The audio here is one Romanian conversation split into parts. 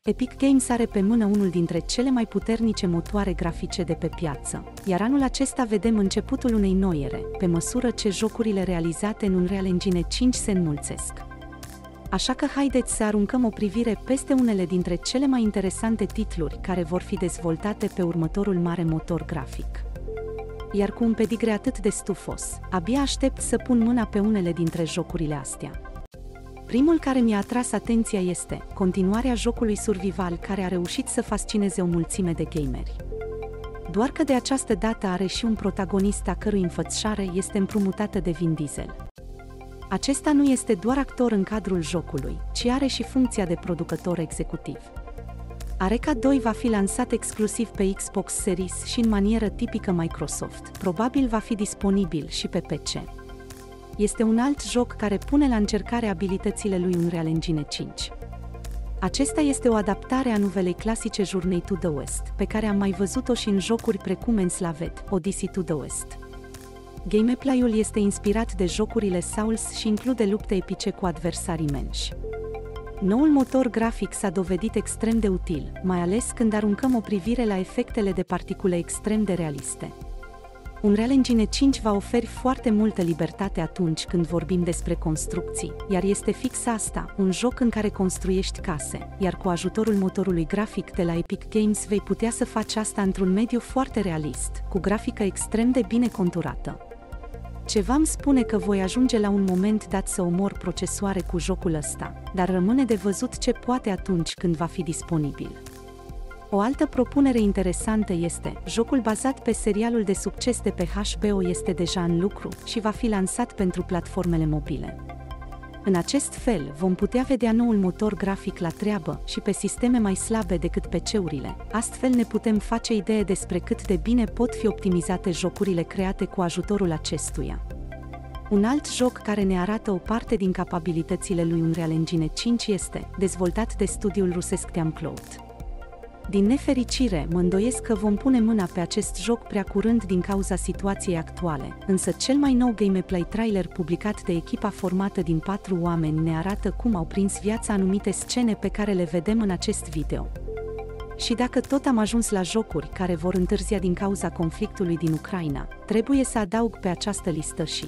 Epic Games are pe mână unul dintre cele mai puternice motoare grafice de pe piață, iar anul acesta vedem începutul unei noi ere, pe măsură ce jocurile realizate în Unreal Engine 5 se înmulțesc. Așa că haideți să aruncăm o privire peste unele dintre cele mai interesante titluri care vor fi dezvoltate pe următorul mare motor grafic. Iar cu un pedigre atât de stufos, abia aștept să pun mâna pe unele dintre jocurile astea. Primul care mi-a atras atenția este continuarea jocului survival care a reușit să fascineze o mulțime de gameri. Doar că de această dată are și un protagonist a cărui înfățișare este împrumutată de Vin Diesel. Acesta nu este doar actor în cadrul jocului, ci are și funcția de producător executiv. Areca 2 va fi lansat exclusiv pe Xbox Series și în manieră tipică Microsoft, probabil va fi disponibil și pe PC. Este un alt joc care pune la încercare abilitățile lui Unreal Engine 5. Acesta este o adaptare a novelei clasice Journey to the West, pe care am mai văzut-o și în jocuri precum Enslaved, Odyssey to the West. Gameplay-ul este inspirat de jocurile Souls și include lupte epice cu adversari imensi. Noul motor grafic s-a dovedit extrem de util, mai ales când aruncăm o privire la efectele de particule extrem de realiste. Unreal Engine 5 va oferi foarte multă libertate atunci când vorbim despre construcții, iar este fix asta, un joc în care construiești case, iar cu ajutorul motorului grafic de la Epic Games vei putea să faci asta într-un mediu foarte realist, cu grafică extrem de bine conturată. Ceva îmi spune că voi ajunge la un moment dat să omor procesoare cu jocul ăsta, dar rămâne de văzut ce poate atunci când va fi disponibil. O altă propunere interesantă este, jocul bazat pe serialul de succes de pe HBO este deja în lucru și va fi lansat pentru platformele mobile. În acest fel, vom putea vedea noul motor grafic la treabă și pe sisteme mai slabe decât PC-urile, astfel ne putem face idee despre cât de bine pot fi optimizate jocurile create cu ajutorul acestuia. Un alt joc care ne arată o parte din capabilitățile lui Unreal Engine 5 este, dezvoltat de studiul rusesc Teamcloud. Din nefericire, mă îndoiesc că vom pune mâna pe acest joc prea curând din cauza situației actuale, însă cel mai nou gameplay trailer publicat de echipa formată din 4 oameni ne arată cum au prins viața anumite scene pe care le vedem în acest video. Și dacă tot am ajuns la jocuri care vor întârzia din cauza conflictului din Ucraina, trebuie să adaug pe această listă și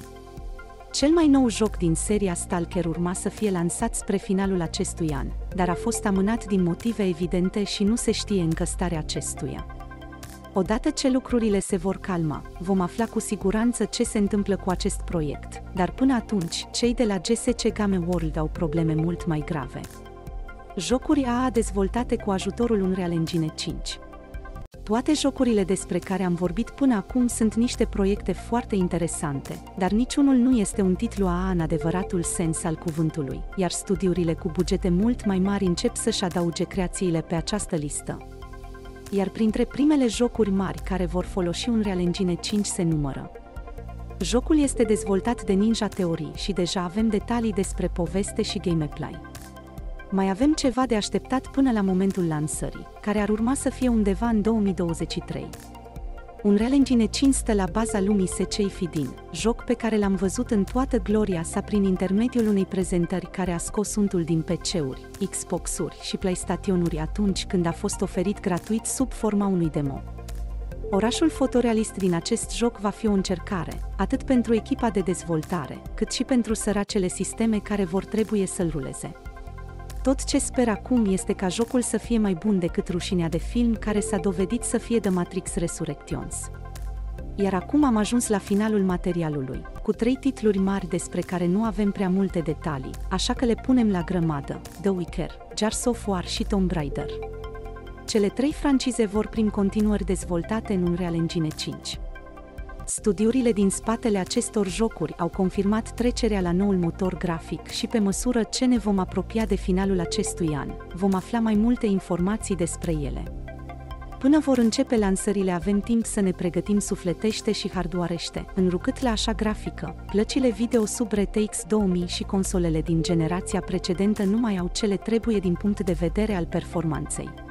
cel mai nou joc din seria Stalker urma să fie lansat spre finalul acestui an, dar a fost amânat din motive evidente și nu se știe încă starea acestuia. Odată ce lucrurile se vor calma, vom afla cu siguranță ce se întâmplă cu acest proiect, dar până atunci, cei de la GSC Game World au probleme mult mai grave. Jocuri AA dezvoltate cu ajutorul Unreal Engine 5. Toate jocurile despre care am vorbit până acum sunt niște proiecte foarte interesante, dar niciunul nu este un titlu AA în adevăratul sens al cuvântului, iar studiurile cu bugete mult mai mari încep să-și adauge creațiile pe această listă. Iar printre primele jocuri mari care vor folosi Unreal Engine 5 se numără. Jocul este dezvoltat de Ninja Theory și deja avem detalii despre poveste și gameplay. Mai avem ceva de așteptat până la momentul lansării, care ar urma să fie undeva în 2023. Unreal Engine 5 stă la baza lumii Secei Fidin, joc pe care l-am văzut în toată gloria sa prin intermediul unei prezentări care a scos untul din PC-uri, Xbox-uri și PlayStation-uri atunci când a fost oferit gratuit sub forma unui demo. Orașul fotorealist din acest joc va fi o încercare, atât pentru echipa de dezvoltare, cât și pentru săracele sisteme care vor trebui să-l ruleze. Tot ce sper acum este ca jocul să fie mai bun decât rușinea de film care s-a dovedit să fie The Matrix Resurrections. Iar acum am ajuns la finalul materialului, cu 3 titluri mari despre care nu avem prea multe detalii, așa că le punem la grămadă: The Witcher, Gears of War și Tomb Raider. Cele 3 francize vor primi continuări dezvoltate în Unreal Engine 5. Studiurile din spatele acestor jocuri au confirmat trecerea la noul motor grafic și pe măsură ce ne vom apropia de finalul acestui an, vom afla mai multe informații despre ele. Până vor începe lansările avem timp să ne pregătim sufletește și hardwarește, înrucât la așa grafică, plăcile video sub RTX 2000 și consolele din generația precedentă nu mai au ce le trebuie din punct de vedere al performanței.